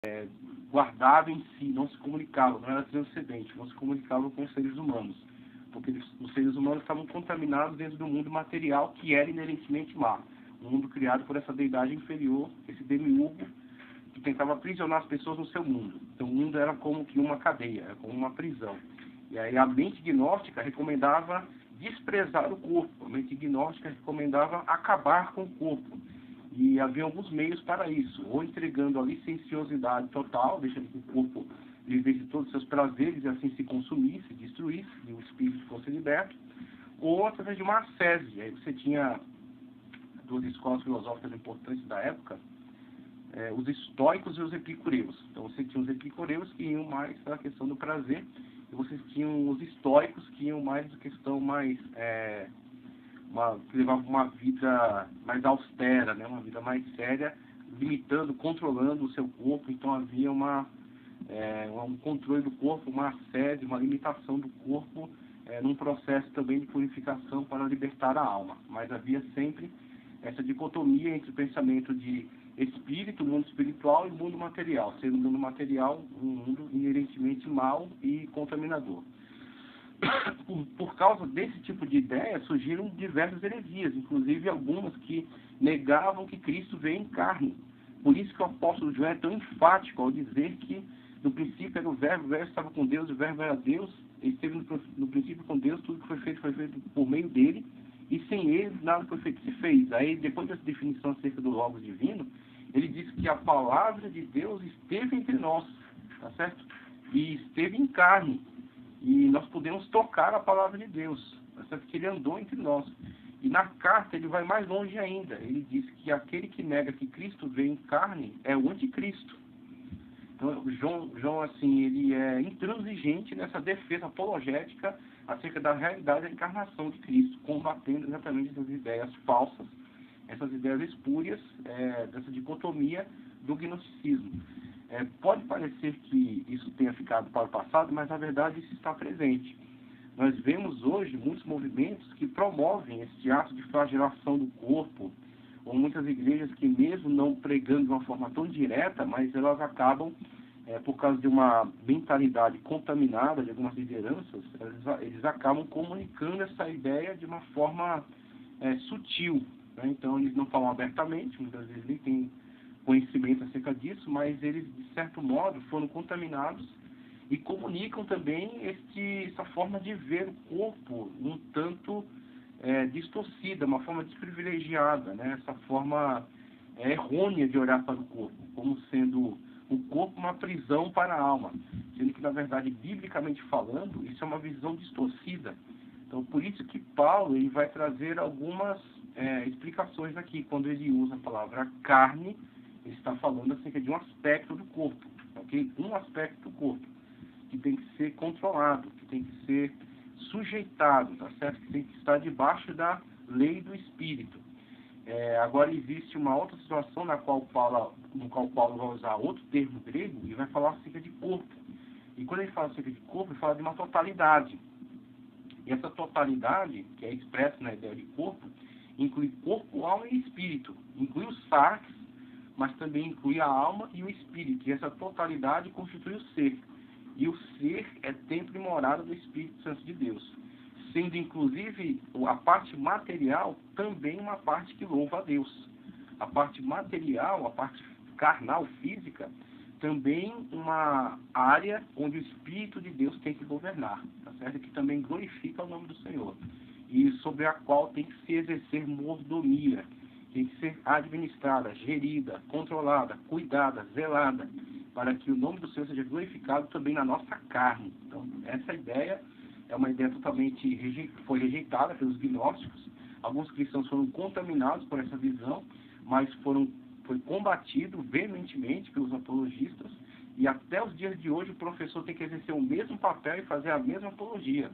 guardado em si, não se comunicava, não era transcendente, não se comunicava com os seres humanos, porque os seres humanos estavam contaminados dentro do mundo material que era inerentemente má, um mundo criado por essa deidade inferior, esse demiurgo que tentava aprisionar as pessoas no seu mundo. Então o mundo era como que uma cadeia, era como uma prisão. E aí a mente gnóstica recomendava desprezar o corpo, a mente gnóstica recomendava acabar com o corpo. E havia alguns meios para isso, ou entregando a licenciosidade total, deixando que o corpo vivesse todos os seus prazeres e assim se consumisse, destruísse, e o espírito fosse liberto, ou através de uma ascese. Aí você tinha duas escolas filosóficas importantes da época, os estoicos e os epicureus. Então você tinha os epicureus que iam mais para a questão do prazer, e vocês tinham os estoicos que iam mais para a questão mais... que levava uma vida mais austera, né? Uma vida mais séria, limitando, controlando o seu corpo. Então havia um controle do corpo, uma ascese, uma limitação do corpo, num processo também de purificação para libertar a alma. Mas havia sempre essa dicotomia entre o pensamento de espírito, mundo espiritual e mundo material, sendo o mundo material um mundo inerentemente mau e contaminador. Por causa desse tipo de ideia, surgiram diversas heresias, inclusive algumas que negavam que Cristo veio em carne. Por isso que o apóstolo João é tão enfático ao dizer que no princípio era o verbo estava com Deus, o verbo era Deus, ele esteve no princípio com Deus, tudo que foi feito por meio dele, e sem ele nada foi feito se fez. Aí, depois dessa definição acerca do Logos divino, ele diz que a palavra de Deus esteve entre nós, tá certo? E esteve em carne. E nós podemos tocar a palavra de Deus, porque ele andou entre nós. E na carta ele vai mais longe ainda. Ele diz que aquele que nega que Cristo veio em carne é o anticristo. Então, João assim, ele é intransigente nessa defesa apologética acerca da realidade da encarnação de Cristo, combatendo exatamente essas ideias falsas, essas ideias espúrias, dessa dicotomia do gnosticismo. Pode parecer que isso tenha ficado para o passado, mas na verdade isso está presente. Nós vemos hoje muitos movimentos que promovem esse ato de flagelação do corpo, ou muitas igrejas que mesmo não pregando de uma forma tão direta, mas elas acabam, por causa de uma mentalidade contaminada de algumas lideranças, eles acabam comunicando essa ideia de uma forma sutil, né? Então eles não falam abertamente, muitas vezes nem tem conhecimento acerca disso, mas eles, de certo modo, foram contaminados e comunicam também essa forma de ver o corpo um tanto distorcida, uma forma desprivilegiada, né? Essa forma errônea de olhar para o corpo, como sendo o corpo uma prisão para a alma, sendo que, na verdade, biblicamente falando, isso é uma visão distorcida. Então, por isso que Paulo ele vai trazer algumas explicações aqui, quando ele usa a palavra carne. Ele está falando acerca de um aspecto do corpo, ok? Um aspecto do corpo, que tem que ser controlado, que tem que ser sujeitado, tá certo? Que tem que estar debaixo da lei do Espírito. Agora existe uma outra situação no qual Paulo vai usar outro termo grego e vai falar acerca de corpo. E quando ele fala acerca de corpo, ele fala de uma totalidade. E essa totalidade, que é expressa na ideia de corpo, inclui corpo, alma e espírito. Inclui o sarx, mas também inclui a alma e o espírito. E essa totalidade constitui o ser. E o ser é templo e morada do Espírito Santo de Deus. Sendo, inclusive, a parte material também uma parte que louva a Deus. A parte material, a parte carnal, física, também uma área onde o Espírito de Deus tem que governar, tá certo? Que também glorifica o nome do Senhor. E sobre a qual tem que se exercer mordomia. Tem que ser administrada, gerida, controlada, cuidada, zelada, para que o nome do Senhor seja glorificado também na nossa carne. Então, essa ideia é uma ideia totalmente foi rejeitada pelos gnósticos. Alguns cristãos foram contaminados por essa visão, mas foi combatido veementemente pelos apologistas, e até os dias de hoje o professor tem que exercer o mesmo papel e fazer a mesma apologia,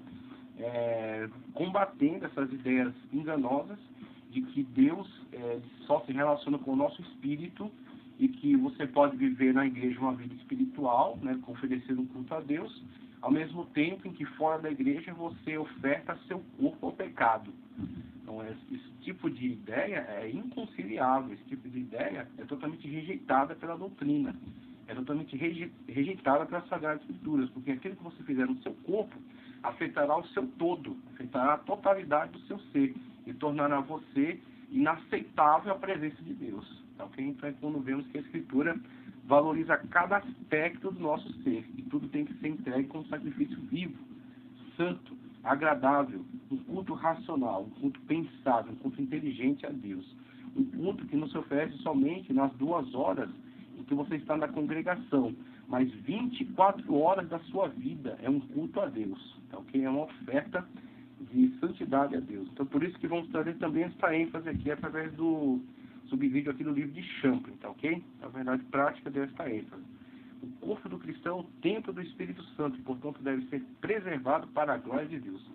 combatendo essas ideias enganosas de que Deus só se relaciona com o nosso espírito e que você pode viver na igreja uma vida espiritual, né, oferecendo um culto a Deus, ao mesmo tempo em que fora da igreja você oferta seu corpo ao pecado. Então, esse tipo de ideia é inconciliável, esse tipo de ideia é totalmente rejeitada pela doutrina. é totalmente rejeitada pelas Sagradas Escrituras, porque aquilo que você fizer no seu corpo afetará o seu todo, afetará a totalidade do seu ser e tornará você inaceitável à presença de Deus. Tá, okay? Então é quando vemos que a Escritura valoriza cada aspecto do nosso ser e tudo tem que ser entregue como sacrifício vivo, santo, agradável, um culto racional, um culto pensado, um culto inteligente a Deus. Um culto que não se oferece somente nas 2 horas em que você está na congregação, mas 24 horas da sua vida é um culto a Deus, tá, okay? É uma oferta de santidade a Deus. Então, por isso que vamos trazer também essa ênfase aqui através do subvídeo aqui do livro de Champlin, tá, ok? Na verdade, prática dessa ênfase. O corpo do cristão é o templo do Espírito Santo, e, portanto, deve ser preservado para a glória de Deus.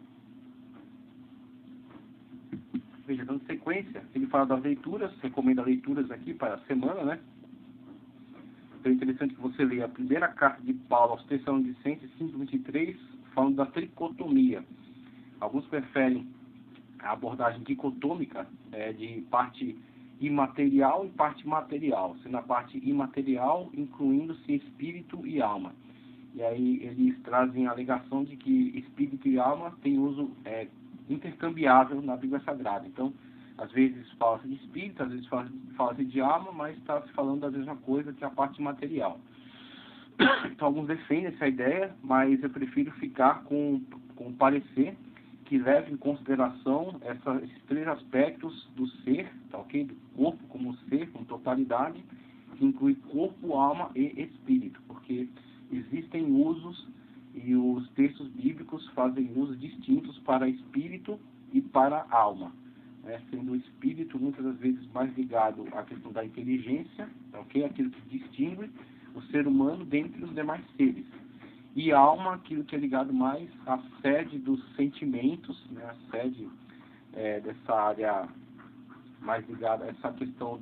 Veja, dando sequência, ele fala das leituras, recomenda leituras aqui para a semana, né? Então é interessante que você leia a primeira carta de Paulo aos Tessalonicenses 5:23, falando da tricotomia. Alguns preferem a abordagem dicotômica, de parte imaterial e parte material, sendo a parte imaterial incluindo-se espírito e alma. E aí eles trazem a alegação de que espírito e alma têm uso intercambiável na Bíblia Sagrada. Então, às vezes fala-se de espírito, às vezes fala-se de alma, mas está se falando da mesma coisa que a parte material. Então, alguns defendem essa ideia, mas eu prefiro ficar com o parecer que leve em consideração esses 3 aspectos do ser, tá, ok? Do corpo como ser, como totalidade, que inclui corpo, alma e espírito, porque existem usos e os textos bíblicos fazem usos distintos para espírito e para alma, né? Sendo o espírito muitas das vezes mais ligado à questão da inteligência, tá, ok? Aquilo que distingue o ser humano dentre os demais seres. E alma, aquilo que é ligado mais à sede dos sentimentos, né? A sede dessa área mais ligada a essa questão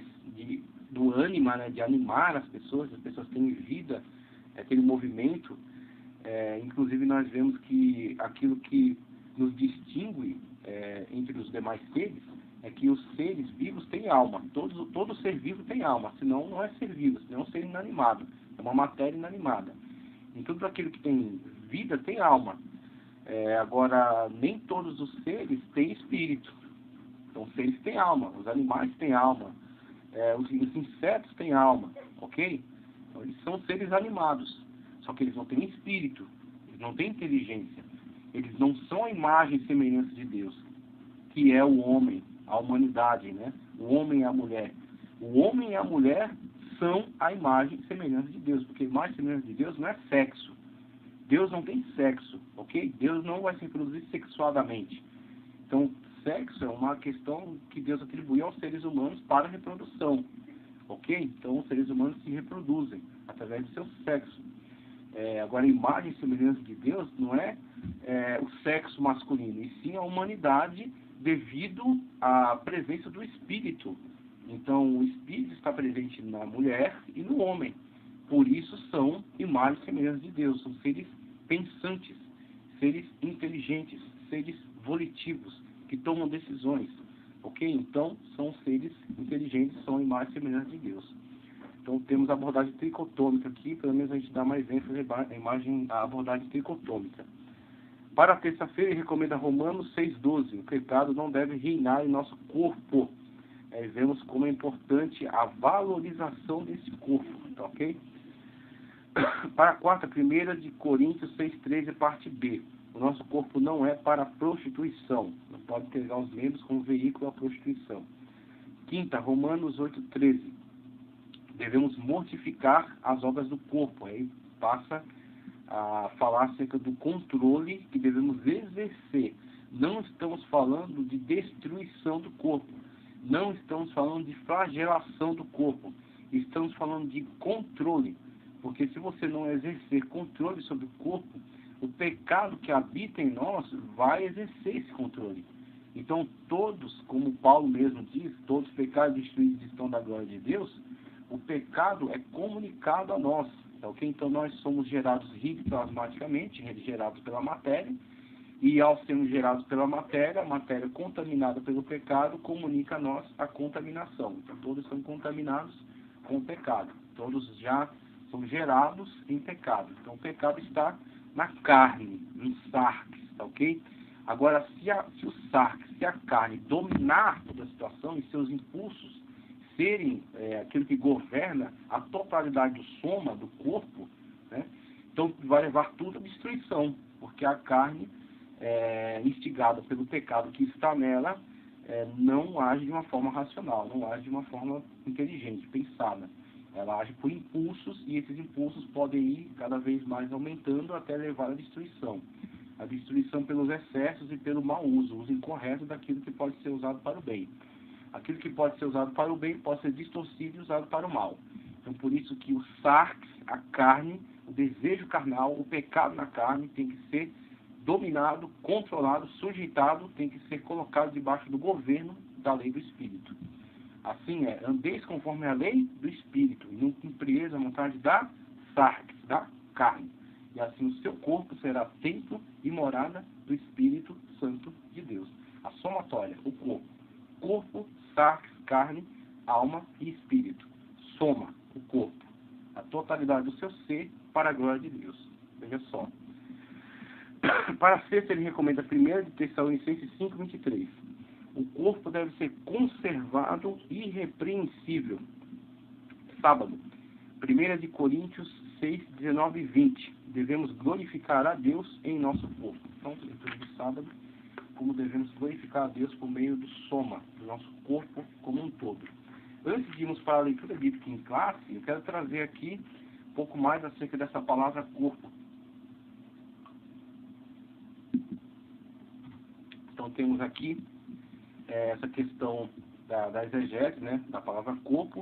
do ânima, né? De animar as pessoas têm vida, aquele movimento. Inclusive nós vemos que aquilo que nos distingue entre os demais seres é que os seres vivos têm alma. Todo ser vivo tem alma, senão não é ser vivo, senão é um ser inanimado, é uma matéria inanimada. Em tudo aquilo que tem vida tem alma. Agora, nem todos os seres têm espírito. Então, os seres têm alma, os animais têm alma, os insetos têm alma, ok? Então, eles são seres animados, só que eles não têm espírito, eles não têm inteligência, eles não são a imagem e semelhança de Deus, que é o homem, a humanidade, né? O homem e a mulher. O homem e a mulher são a imagem e semelhança de Deus, porque a imagem e semelhança de Deus não é sexo. Deus não tem sexo, ok? Deus não vai se reproduzir sexuadamente. Então, sexo é uma questão que Deus atribuiu aos seres humanos para a reprodução, ok? Então, os seres humanos se reproduzem através do seu sexo. Agora, a imagem e semelhança de Deus não é o sexo masculino, e sim a humanidade devido à presença do Espírito. Então, o Espírito está presente na mulher e no homem. Por isso são imagens e semelhanças de Deus. São seres pensantes, seres inteligentes, seres volitivos, que tomam decisões. Ok? Então, são seres inteligentes, são imagens e semelhanças de Deus. Então, temos a abordagem tricotômica aqui. Pelo menos a gente dá mais ênfase à abordagem tricotômica. Para a terça-feira, ele recomenda Romanos 6,12. O pecado não deve reinar em nosso corpo. Vemos como é importante a valorização desse corpo, tá, ok? Para a quarta, 1 de Coríntios 6,13, parte B. O nosso corpo não é para prostituição. Não pode pegar os membros como veículo à prostituição. Quinta, Romanos 8,13. Devemos mortificar as obras do corpo. Aí passa a falar acerca do controle que devemos exercer. Não estamos falando de destruição do corpo. Não estamos falando de flagelação do corpo. Estamos falando de controle. Porque se você não exercer controle sobre o corpo, o pecado que habita em nós vai exercer esse controle. Então, todos, como Paulo mesmo diz, todos os pecados destruídos estão da glória de Deus, o pecado é comunicado a nós. Tá, okay? Então, nós somos gerados ritmicamente, gerados pela matéria, e ao sermos gerados pela matéria, a matéria contaminada pelo pecado comunica a nós a contaminação. Então, todos são contaminados com o pecado. Todos já são gerados em pecado. Então, o pecado está na carne, no sarx, tá ok? Agora, se o sarx, se a carne dominar toda a situação e seus impulsos serem aquilo que governa a totalidade do soma, do corpo, né? Então vai levar tudo à destruição, porque a carne, instigada pelo pecado que está nela, não age de uma forma racional, não age de uma forma inteligente, pensada. Ela age por impulsos, e esses impulsos podem ir cada vez mais aumentando até levar à destruição. A destruição pelos excessos e pelo mau uso, o uso incorreto daquilo que pode ser usado para o bem. Aquilo que pode ser usado para o bem pode ser distorcido e usado para o mal. Então, por isso que o sarx, a carne, o desejo carnal, o pecado na carne tem que ser dominado, controlado, sujeitado, tem que ser colocado debaixo do governo da lei do Espírito. Assim andeis conforme a lei do Espírito, e não cumprieis a vontade da sarx, da carne. E assim o seu corpo será templo e morada do Espírito Santo de Deus. A somatória, o corpo. Corpo, sarx, carne, alma e espírito. Soma o corpo, a totalidade do seu ser para a glória de Deus. Veja só. Para a sexta, ele recomenda 1 de Tessalonicenses 5:23. O corpo deve ser conservado irrepreensível. Sábado. 1 de Coríntios 6:19 e 20. Devemos glorificar a Deus em nosso corpo. Então, leitura de sábado, como devemos glorificar a Deus por meio do soma, do nosso corpo como um todo. Antes de irmos para a leitura bíblica em classe, eu quero trazer aqui um pouco mais acerca dessa palavra corpo. Então temos aqui essa questão da exegese, né, da palavra corpo,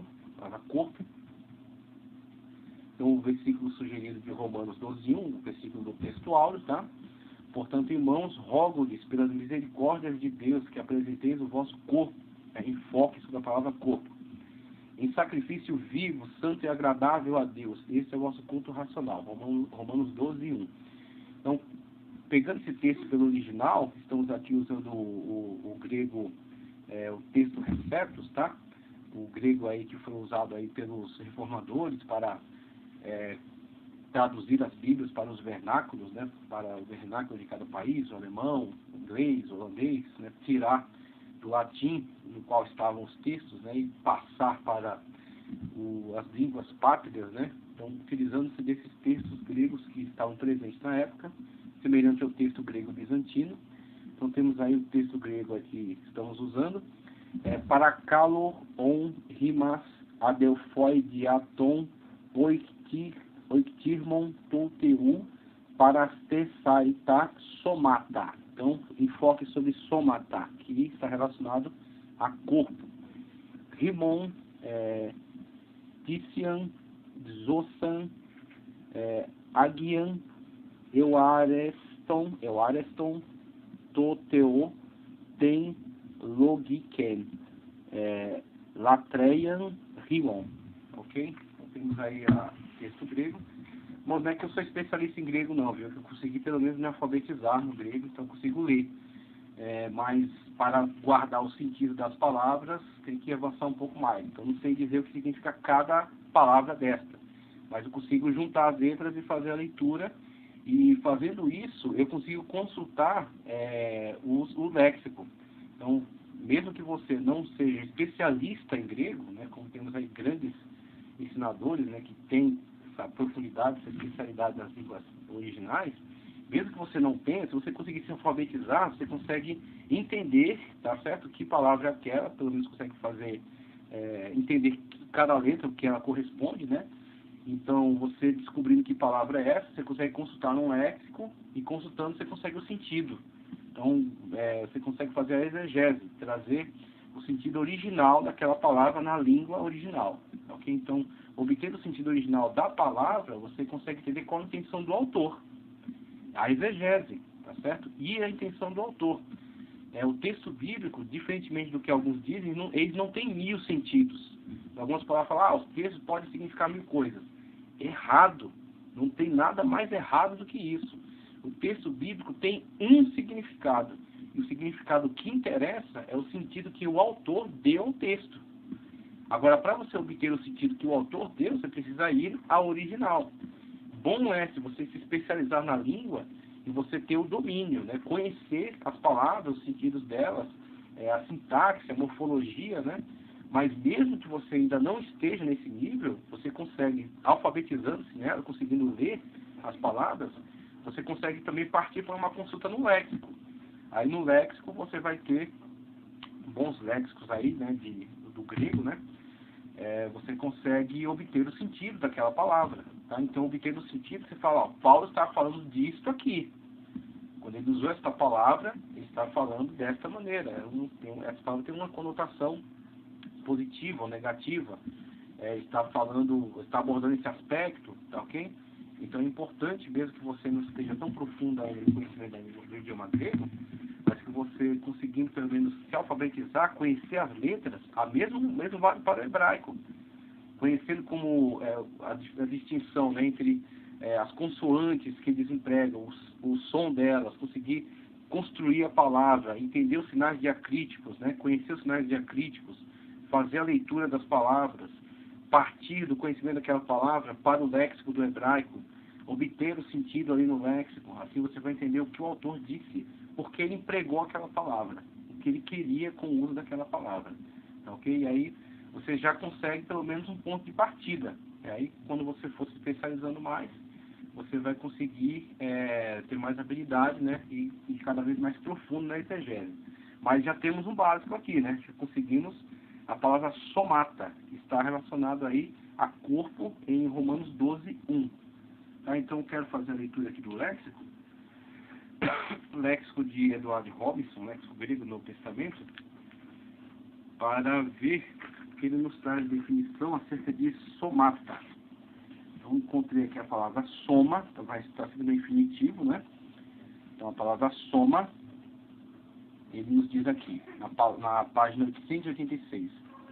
Então o versículo sugerido de Romanos 12:1, o versículo do texto áureo, tá? Portanto, irmãos, rogo-lhes pelas misericórdias de Deus que apresenteis o vosso corpo, enfoque sobre a palavra corpo, em sacrifício vivo, santo e agradável a Deus. Esse é o vosso culto racional. Romanos 12:1. Então, pegando esse texto pelo original, estamos aqui usando o grego, o texto receptus, tá? O grego aí que foi usado aí pelos reformadores para traduzir as Bíblias para os vernáculos, né? Para o vernáculo de cada país, o alemão, o inglês, o holandês, né? Tirar do latim, no qual estavam os textos, né? E passar para as línguas pátrias, né? Então, utilizando-se desses textos gregos que estavam presentes na época, semelhante ao texto grego bizantino. Então, temos aí o texto grego aqui que estamos usando. Parakalo on rimas adelphoi diaton oiktirmon touteu parastesaita somata. Então, enfoque sobre somata, que está relacionado a corpo. Rimon, Tician, Zosan, Agian, Euareston, Toteo, Ten, Logiken, Latreian, Rimon. Ok? Então, temos aí o texto grego. Bom, não é que eu sou especialista em grego não, viu? Eu consegui pelo menos me alfabetizar no grego, então eu consigo ler. Mas para guardar o sentido das palavras, tem que avançar um pouco mais. Então não sei dizer o que significa cada palavra desta. Mas eu consigo juntar as letras e fazer a leitura. E fazendo isso, eu consigo consultar o léxico. Então, mesmo que você não seja especialista em grego, né, como temos aí grandes ensinadores, né, que têm essa profundidade, essa especialidade nas línguas originais, mesmo que você não tenha, se você conseguir se alfabetizar, você consegue entender, tá certo? Que palavra é aquela, pelo menos consegue fazer, entender cada letra, o que ela corresponde, né? Então, você descobrindo que palavra é essa, você consegue consultar num léxico, e consultando você consegue o sentido. Então, você consegue fazer a exegese, trazer o sentido original daquela palavra na língua original. Ok? Então, obtendo o sentido original da palavra, você consegue entender qual a intenção do autor. A exegese, tá certo? E a intenção do autor. O texto bíblico, diferentemente do que alguns dizem, eles não têm 1000 sentidos. Algumas palavras falam, os textos podem significar 1000 coisas. Errado. Não tem nada mais errado do que isso. O texto bíblico tem um significado. E o significado que interessa é o sentido que o autor deu ao texto. Agora, para você obter o sentido que o autor deu, você precisa ir ao original. Bom é se você se especializar na língua e você ter o domínio, né? Conhecer as palavras, os sentidos delas, a sintaxe, a morfologia, né? Mas mesmo que você ainda não esteja nesse nível, você consegue, alfabetizando-se nela, conseguindo ler as palavras, você consegue também partir para uma consulta no léxico. Aí no léxico você vai ter bons léxicos aí, né, do grego, né? Você consegue obter o sentido daquela palavra, tá? Então, obter o sentido, você fala, ó, Paulo está falando disso aqui. Quando ele usou essa palavra, ele está falando desta maneira. Essa palavra tem uma conotação positiva ou negativa. Está abordando esse aspecto, tá ok? Então, é importante, mesmo que você não esteja tão profundo ainda no conhecimento do idioma grego, mas que você, conseguindo pelo menos se alfabetizar, conhecer as letras, mesmo vale para o hebraico, conhecendo como a distinção, né, entre as consoantes que eles empregam, o som delas, conseguir construir a palavra, entender os sinais diacríticos, né, conhecer os sinais diacríticos, fazer a leitura das palavras, partir do conhecimento daquela palavra para o léxico do hebraico, obter o sentido ali no léxico. Assim você vai entender o que o autor disse, porque ele empregou aquela palavra, o que ele queria com o uso daquela palavra. Tá, ok? E aí você já consegue pelo menos um ponto de partida. E aí, quando você for se especializando mais, você vai conseguir ter mais habilidade, né? E cada vez mais profundo na exegese. Mas já temos um básico aqui, né? Já conseguimos a palavra somata, que está relacionado aí a corpo em Romanos 12:1. Tá? Então, eu quero fazer a leitura aqui do léxico. Léxico de Edward Robinson, léxico grego do Novo Testamento, para ver que ele nos traz definição acerca de somata. Então, encontrei aqui a palavra soma, então vai estar sendo infinitivo, né? Então, a palavra soma, ele nos diz aqui, na página 886.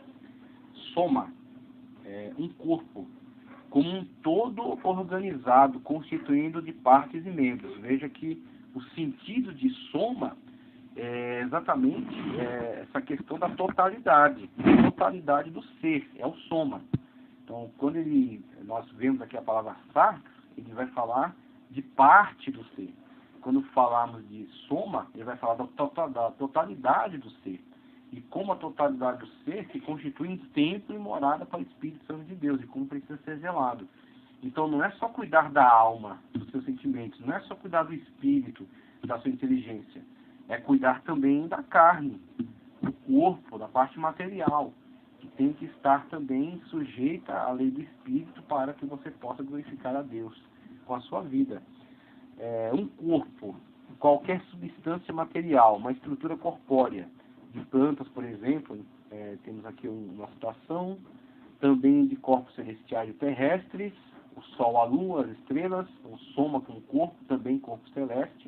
Soma é um corpo como um todo organizado, constituindo de partes e membros. Veja que o sentido de soma é exatamente essa questão da totalidade, a totalidade do ser, é o soma. Então, quando nós vemos aqui a palavra sarx, ele vai falar de parte do ser. Quando falarmos de soma, ele vai falar da totalidade do ser. E como a totalidade do ser se constitui em templo e morada para o Espírito Santo de Deus, e como precisa ser zelado. Então, não é só cuidar da alma, dos seus sentimentos, não é só cuidar do espírito, da sua inteligência. É cuidar também da carne, do corpo, da parte material, que tem que estar também sujeita à lei do Espírito para que você possa glorificar a Deus com a sua vida. Um corpo, qualquer substância material, uma estrutura corpórea, de plantas, por exemplo, temos aqui uma citação, também de corpos celestiais e terrestres, o Sol, a Lua, as estrelas, o soma como corpo, também corpo celeste.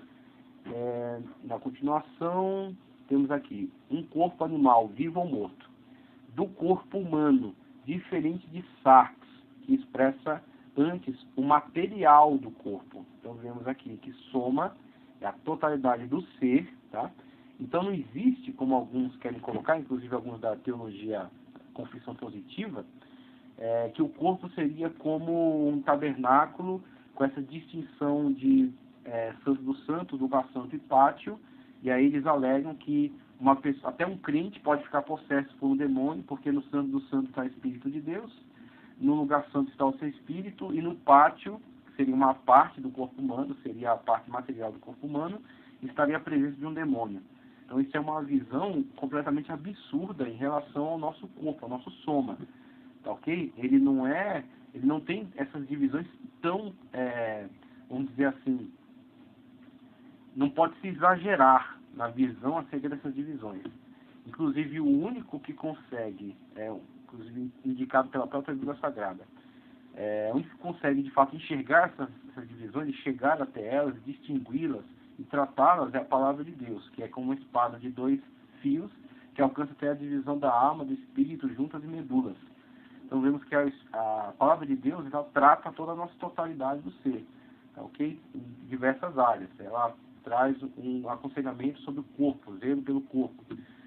Na continuação, temos aqui um corpo animal, vivo ou morto, do corpo humano, diferente de sarx, que expressa antes o material do corpo. Então, vemos aqui que soma é a totalidade do ser, tá? Então, não existe, como alguns querem colocar, inclusive alguns da teologia confissão positiva, que o corpo seria como um tabernáculo com essa distinção de Santo do Santo, lugar santo e pátio, e aí eles alegam que uma pessoa, até um crente pode ficar possesso por um demônio, porque no Santo do Santo está o Espírito de Deus, no lugar santo está o seu Espírito, e no pátio, que seria uma parte do corpo humano, seria a parte material do corpo humano, estaria a presença de um demônio. Então isso é uma visão completamente absurda em relação ao nosso corpo, ao nosso soma. Tá, ok? Ele não tem essas divisões tão, vamos dizer assim, não pode se exagerar na visão acerca dessas divisões. Inclusive, o único que consegue, inclusive indicado pela própria Bíblia Sagrada, o único que consegue, de fato, enxergar essas divisões, chegar até elas, distingui-las e tratá-las é a palavra de Deus, que é como uma espada de 2 fios, que alcança até a divisão da alma, do espírito, juntas e medulas. Então, vemos que a palavra de Deus, ela trata toda a nossa totalidade do ser, tá, ok? Em diversas áreas. Ela traz um aconselhamento sobre o corpo, zelo pelo corpo.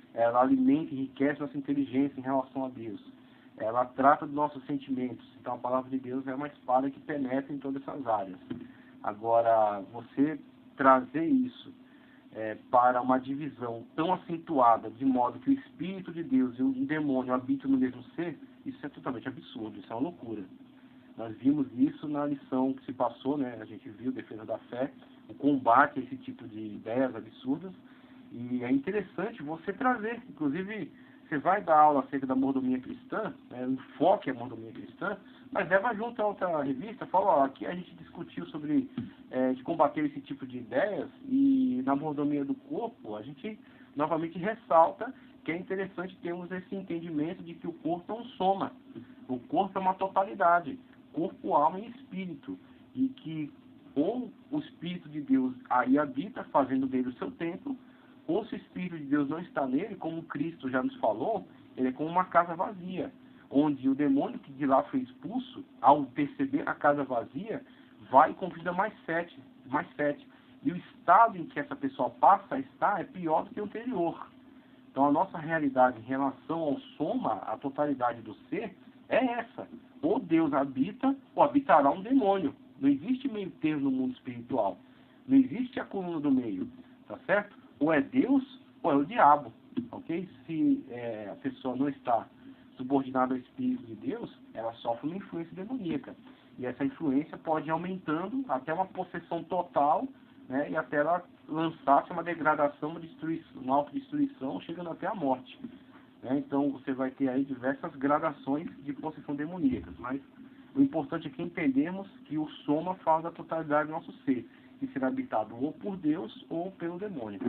ela alimenta e enriquece nossa inteligência em relação a Deus. Ela trata dos nossos sentimentos. Então a palavra de Deus é uma espada que penetra em todas essas áreas. Agora, você trazer isso para uma divisão tão acentuada, de modo que o Espírito de Deus e um demônio habitam no mesmo ser, isso é totalmente absurdo, isso é uma loucura. Nós vimos isso na lição que se passou, né? A gente viu Defesa da Fé, o combate a esse tipo de ideias absurdas, e é interessante você trazer, inclusive, você vai dar aula acerca da mordomia cristã, né? O enfoque é a mordomia cristã, mas leva junto a outra revista, fala, ó, aqui a gente discutiu sobre de combater esse tipo de ideias, e na mordomia do corpo, a gente novamente ressalta que é interessante termos esse entendimento de que o corpo é um soma, o corpo é uma totalidade, corpo, alma e espírito, e que ou o Espírito de Deus aí habita, fazendo dele o seu templo, ou se o Espírito de Deus não está nele, como Cristo já nos falou, ele é como uma casa vazia, onde o demônio que de lá foi expulso, ao perceber a casa vazia, vai e convida mais sete. E o estado em que essa pessoa passa a estar é pior do que o anterior. Então a nossa realidade em relação ao soma, a totalidade do ser, é essa. Ou Deus habita, ou habitará um demônio. Não existe meio termo no mundo espiritual. Não existe a coluna do meio. Tá certo? Ou é Deus, ou é o diabo. Ok? Se a pessoa não está subordinada ao Espírito de Deus, ela sofre uma influência demoníaca. E essa influência pode ir aumentando até uma possessão total, né? E até ela lançar-se uma degradação, uma autodestruição, chegando até a morte. Então você vai ter aí diversas gradações de possessão demoníaca, mas o importante aqui é entendermos que o soma fala da totalidade do nosso ser, que será habitado ou por Deus ou pelo demônio.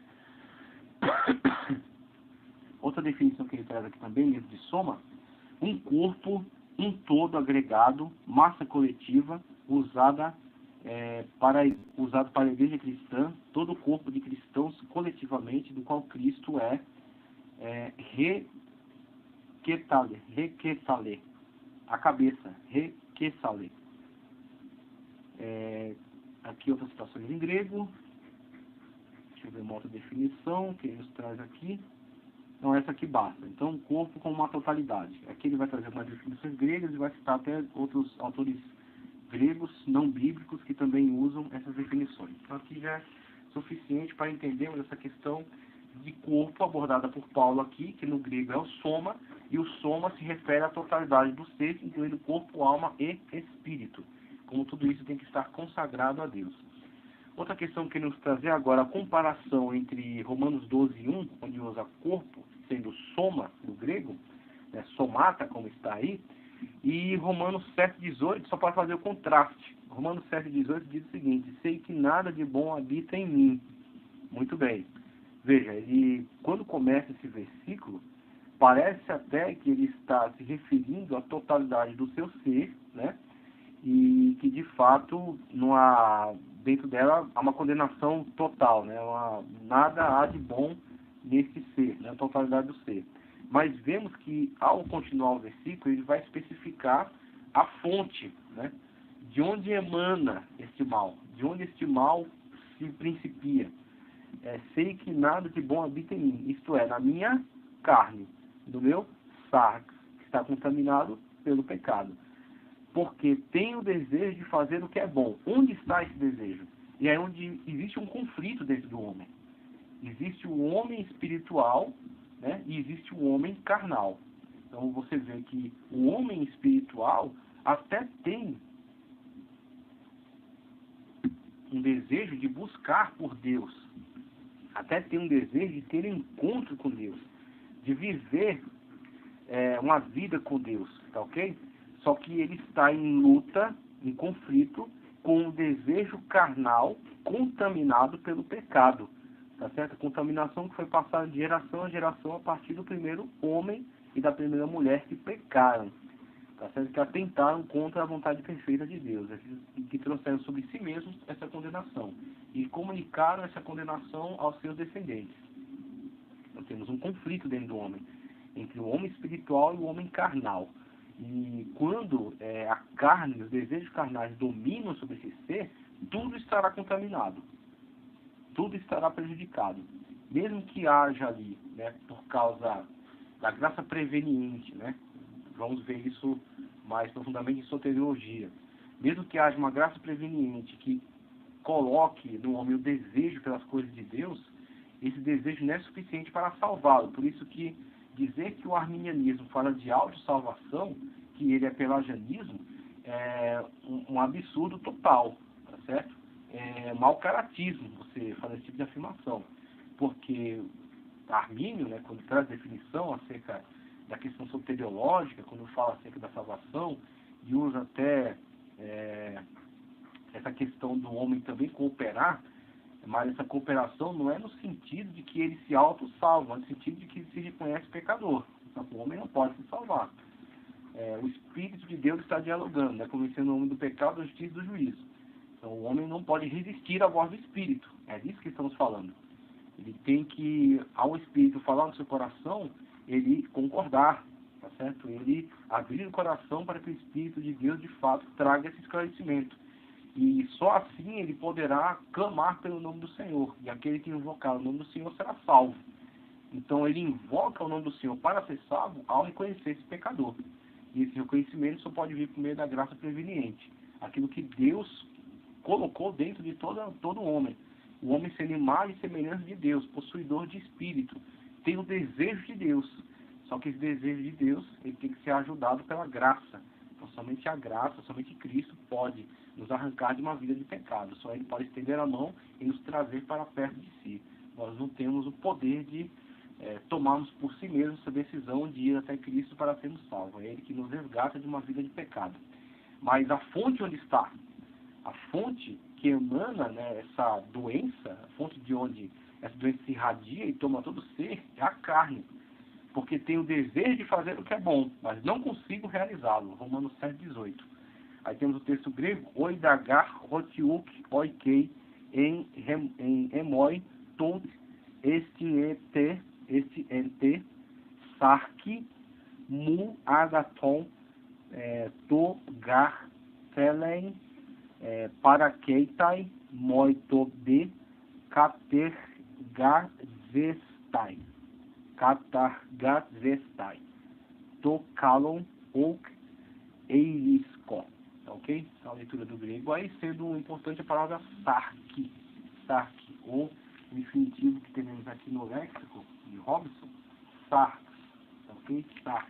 Outra definição que ele traz aqui também, dentro de soma, um corpo, um todo agregado, massa coletiva, usado para a igreja cristã, todo o corpo de cristãos coletivamente, do qual Cristo é requetale, a cabeça, requetale. Aqui outras citações em grego. Deixa eu ver uma outra definição que ele nos traz aqui. Não, essa aqui basta. Então, o corpo como uma totalidade. Aqui ele vai trazer algumas definições gregas e vai citar até outros autores gregos, não bíblicos, que também usam essas definições. Então, aqui já é suficiente para entendermos essa questão de corpo abordada por Paulo aqui, que no grego é o soma, e o soma se refere à totalidade do ser, incluindo corpo, alma e espírito. Como tudo isso tem que estar consagrado a Deus. Outra questão que nos trazer agora, a comparação entre Romanos 12:1, onde usa corpo, sendo soma no grego, somata, como está aí, e Romanos 7:18, só para fazer o contraste. Romanos 7:18 diz o seguinte: sei que nada de bom habita em mim. Muito bem. Veja, ele, quando começa esse versículo, parece até que ele está se referindo à totalidade do seu ser, né? E que de fato dentro dela há uma condenação total, né? Nada há de bom nesse ser, né? A totalidade do ser. Mas vemos que ao continuar o versículo ele vai especificar a fonte, né? De onde emana este mal, de onde este mal se principia. Sei que nada de bom habita em mim, isto é, na minha carne, no meu sarx, que está contaminado pelo pecado. Porque tenho o desejo de fazer o que é bom. Onde está esse desejo? E é onde existe um conflito dentro do homem. Existe o homem espiritual, né? E existe o homem carnal. Então você vê que o homem espiritual até tem um desejo de buscar por Deus. Até tem um desejo de ter encontro com Deus. De viver uma vida com Deus. Tá ok? Só que ele está em luta, em conflito, com o desejo carnal contaminado pelo pecado. Tá certo? A contaminação que foi passada de geração a geração a partir do primeiro homem e da primeira mulher que pecaram. Tá certo? Que atentaram contra a vontade perfeita de Deus. E que trouxeram sobre si mesmos essa condenação. E comunicaram essa condenação aos seus descendentes. Então temos um conflito dentro do homem. Entre o homem espiritual e o homem carnal. E quando a carne, os desejos carnais dominam sobre esse ser, tudo estará contaminado. Tudo estará prejudicado. mesmo que haja ali, né, por causa da graça preveniente, né, vamos ver isso mais profundamente em soteriologia, mesmo que haja uma graça preveniente que coloque no homem o desejo pelas coisas de Deus, esse desejo não é suficiente para salvá-lo. Por isso que dizer que o arminianismo fala de autossalvação, que ele é pelagianismo, é um absurdo total, tá certo? É mau caratismo você fazer esse tipo de afirmação, porque Armínio, né, quando traz definição acerca da questão soteriológica, quando fala acerca da salvação, e usa até essa questão do homem também cooperar, mas essa cooperação não é no sentido de que ele se auto-salva, é no sentido de que ele se reconhece pecador. Então, o homem não pode se salvar. O Espírito de Deus está dialogando, né, convencendo o homem do pecado, da justiça e do juízo. Então, o homem não pode resistir à voz do Espírito. É disso que estamos falando. Ele tem que, ao Espírito falar no seu coração, ele concordar, tá certo? Ele abrir o coração para que o Espírito de Deus, de fato, traga esse esclarecimento. E só assim ele poderá clamar pelo nome do Senhor. E aquele que invocar o nome do Senhor será salvo. Então ele invoca o nome do Senhor para ser salvo ao reconhecer esse pecador. E esse reconhecimento só pode vir por meio da graça preveniente. Aquilo que Deus colocou dentro de todo homem. O homem sendo imagem e semelhança de Deus, possuidor de espírito, tem o desejo de Deus. Só que esse desejo de Deus ele tem que ser ajudado pela graça. Então somente a graça, somente Cristo pode nos arrancar de uma vida de pecado. Só Ele pode estender a mão e nos trazer para perto de si. Nós não temos o poder de tomarmos por si mesmos essa decisão de ir até Cristo para sermos salvos. É Ele que nos resgata de uma vida de pecado. Mas a fonte onde está? A fonte que emana, né, essa doença, a fonte de onde essa doença se irradia e toma todo o ser, é a carne. Porque tem o desejo de fazer o que é bom, mas não consigo realizá-lo. Romanos 7,18. Aí temos o texto grego, oidagar, rotiuk, oikei, em emoi, tout, este ente, sarki, mu, agaton, to, gar, telen, parakeitai, moitobe, katergazestai, to, kalon, ok, eirisko. Ok? Então, a leitura do grego. Aí, sendo importante a palavra sarki, ou o infinitivo que temos aqui no léxico de Robson, sarx, ok? Sarx.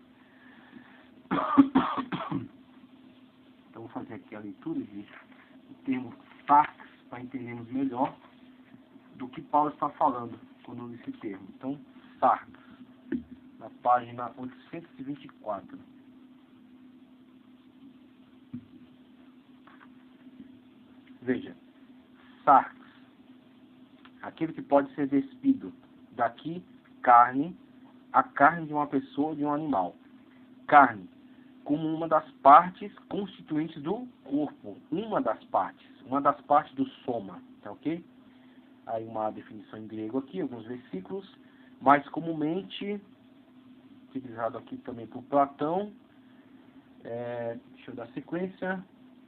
Então, vou fazer aqui a leitura do termo sarx para entendermos melhor do que Paulo está falando quando usa esse termo. Então, sarx, na página 824. Veja, sarx, aquele que pode ser despido. Daqui, carne, a carne de uma pessoa ou de um animal. Carne, como uma das partes constituintes do corpo. Uma das partes do soma, tá ok? Aí uma definição em grego aqui, alguns versículos, mais comumente, utilizado aqui também por Platão, deixa eu dar sequência,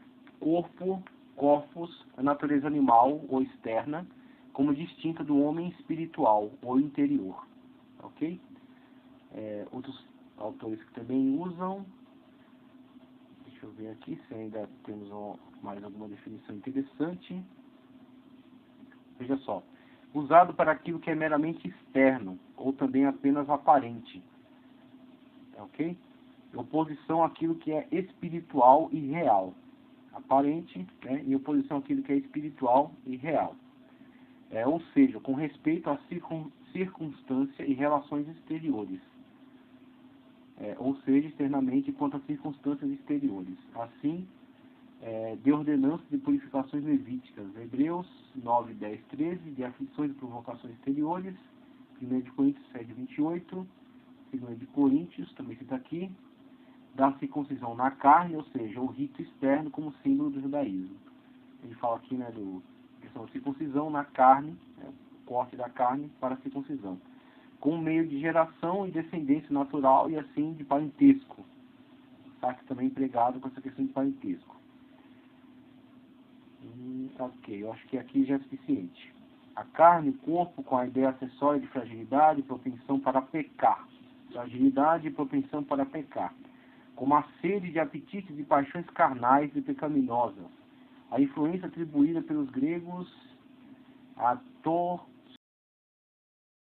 corpus, a natureza animal ou externa, como distinta do homem espiritual ou interior, ok? Outros autores que também usam, deixa eu ver aqui se ainda temos mais alguma definição interessante. Veja só, usado para aquilo que é meramente externo, ou também apenas aparente, ok? Em oposição àquilo que é espiritual e real. Aparente, né, em oposição àquilo que é espiritual e real. Ou seja, com respeito à circunstância e relações exteriores. Ou seja, externamente quanto às circunstâncias exteriores. Assim, de ordenança de purificações levíticas. Hebreus 9, 10, 13, de aflições e provocações exteriores. 1 de Coríntios 7, 28. 2 de Coríntios, também cita aqui. Da circuncisão na carne, ou seja, o rito externo como símbolo do judaísmo. Ele fala aqui, né, questão da circuncisão na carne, o corte da carne para a circuncisão, com meio de geração e descendência natural e assim de parentesco. Está aqui também empregado com essa questão de parentesco. Ok, eu acho que aqui já é suficiente. A carne, o corpo, com a ideia acessória de fragilidade e propensão para pecar. Fragilidade e propensão para pecar. Como a sede de apetites e paixões carnais e pecaminosas. A influência atribuída pelos gregos a